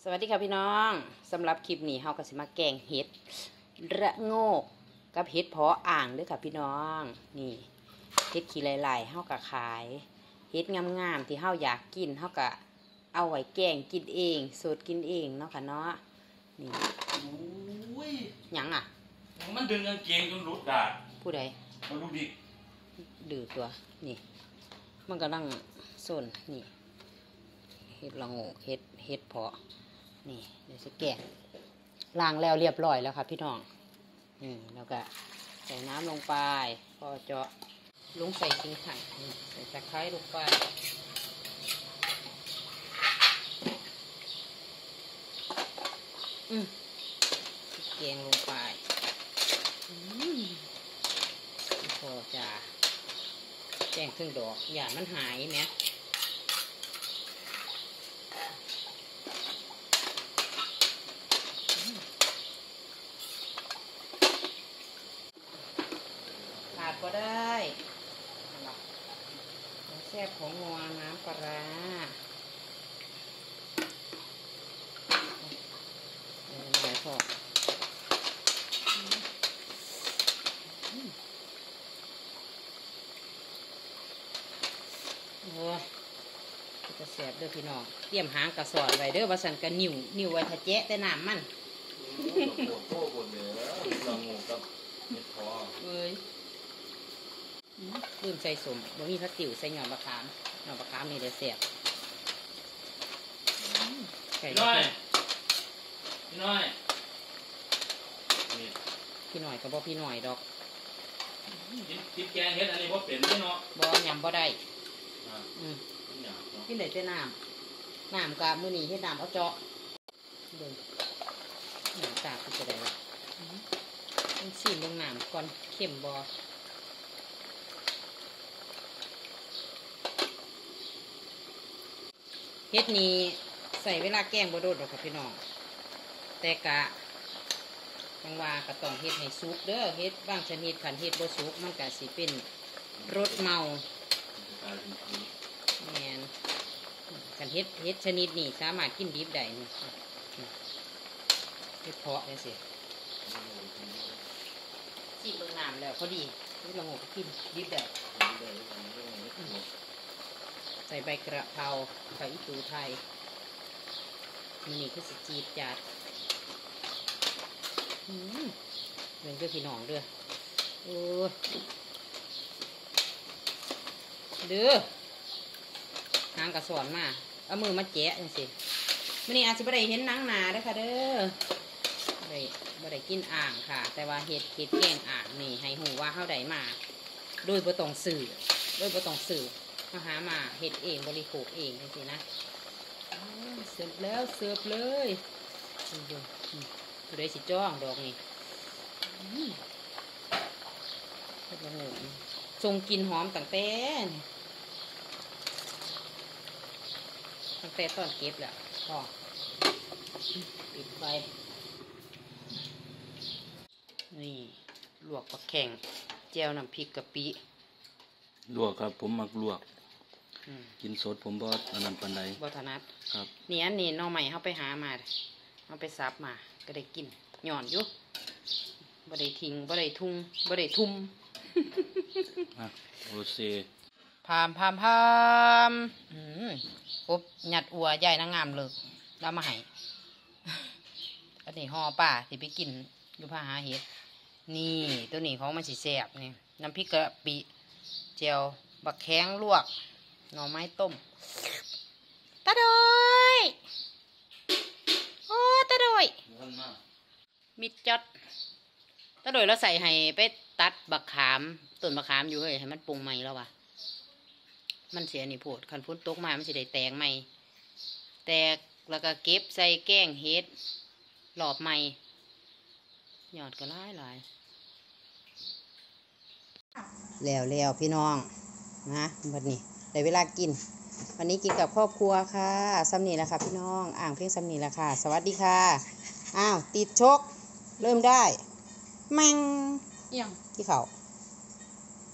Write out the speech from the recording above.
สวัสดีค่ะพี่น้องสำหรับคลิปนี้เฮาก็สิมาแกงเห็ดระโงกกับเห็ดเพาะอ่างด้วยค่ะพี่น้องนี่เห็ดขี้ไหลๆเฮาก็ขายเห็ดงามๆที่เฮาอยากกินเฮาก็เอาไว้แกงกินเองสูตรกินเองเนาะค่ะเนาะนี่หยังอ่ะมันดึงกางเกงจนรุดดาดผู้ใดมันรุดดิดื้อตัวนี่มันกำลังส้นนี่เห็ดระโงกเห็ดเพาะนี่เดี๋ยวจะแกะล้างแล้วเรียบร้อยแล้วค่ะพี่น้องแล้วก็ใส่น้ำลงไปพอเจาะลงใส่ขิงไข่ใส่ตะไคร้ลงไปแกงลงไปพอจะแกงครึ่งดอกอย่ามันหายไหมก็ได้แซ่บของงัวน้ำปลาหน่อยพอจะแซ่บเด้อพี่น้องเตรียมหางกระสอนไว้เด้อว่าสันกระนิ่วไว้ถ้าแจ๊ะแต่น้ำมันโอ้โหเนี่ยเรางูกับเห็ดพอลืมใส่สมบ่มีผักติ๋วใส่หน่อมะขามนี่เดี๋ยวเสียบพี่น้อยพี่หน่อยก็บ่พี่หน่อยดอกกินแกงเห็ดอันนี้บ่เป็นเนาะบ่ยำบ่ได้กินได้แต่น้ำกามื้อนี้เฮ็ดน้ำเอาเจาะเบิ่งน้ำตาคือจะได้ล่ะต้องซีมลงน้ำก่อนเค็มบ่เฮ็ดนี้ใส่เวลาแกงบ่โดดหรอกค่ะพี่น้องแต่กะบางว่าก็ต้องเฮ็ดให้สุกเด้อเฮ็ดบางชนิดขันเฮ็ดบ่สุกมันก็สิเป็นรสเมาแม่นขันเฮ็ดชนิดนี้สามารถกินดิบได้นี่เฮ็ดเพาะจังซี่สิเบิ่งน้ำแล้วพอดีเฮ็ดละโงกกินดิบได้ใส่ใบกระเพราไข่อีตูไทยนี่คือสจีดจัดเรื่องเพื่อพี่น้องเด้อเด้อหางกระสอนมาเอามือมาแจะจังสิมื่อนี้อาจจะไม่ได้เห็นหนังหนาเด้อค่ะเด้อไม่ได้กินอ่างค่ะแต่ว่าเห็ดแกงอ่างนี่ให้หูว่าเข้าได้มาโดยบ่ต้องสื่อมาหามาเห็ดเองบริโภคเองจริงๆนะเสิร์ฟแล้วเสิร์ฟเลยตัวใดสิจ้องดอกนี่โอ้โหทรงกลิ่นหอมตั้งแต่ตอนเก็บแหละพอปิดไฟนี่ลวกปลาแข็งแจ่วน้ำพริกกะปิลวกครับผมมักลวกกินสดผมบ่อันนั้นปานใดบ่ถนัดครับนี่อันนี้น้องใหม่เขาไปหามาเขาไปซับมาก็ได้กินหย่อนอยู่บ่ได้ทิ้งบ่ได้ทุ่มโอเคพามปุ๊บหยัดอัวใหญ่นางงามเลยแล้วมาให้อันนี้ห่อป่าที่ไปกินอยู่พาหาเห็ดนี่ตัวนี้ของมันสีแสบนี่น้ำพริกกะปิเจียวบักแข้งลวกหน่อไม้ต้มตาดอยโอ้ตาดอยมิดจัดตาดอยเราใส่ให้ไปตัดบักขามต้นบักขามอยู่เฮ้ยให้มันปรุงใหม่แล้ววะมันเสียนี่พูดคันพุ่นตกมามันสิได้แตงใหม่แตกแล้วก็เก็บใส่แกงเห็ดหลอบใหม่หยอดก็หลายแล้วพี่น้องนะวันนี้ได้เวลากินวันนี้กินกับครอบครัวค่ะซ้ำนี่แหละค่ะพี่น้องอ่างเพียงซ้ำนี่แหละค่ะสวัสดีค่ะอ้าวติดชกเริ่มได้แมงที่เขา